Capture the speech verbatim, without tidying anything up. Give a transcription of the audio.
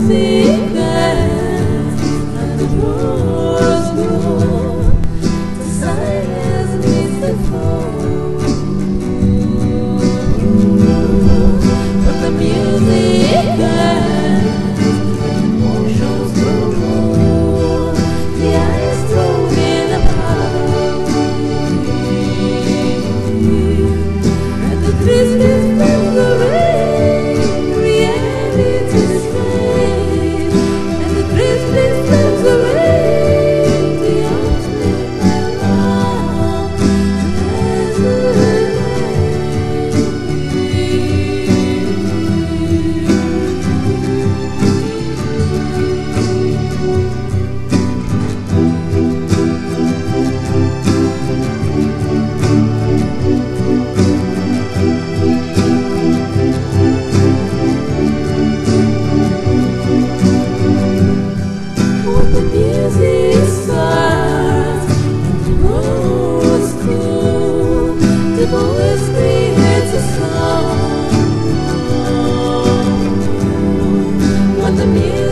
music ends and the doors close, the silence meets the phone. But the music ends and emotions grow more. The ice thrown in a puddle, and the Christmas bells are ringing. Reality's strange, and the Christmas bells are ringing. The arms lift my love, and there's a when the music starts and the road's cool, the voice creates a song. When the music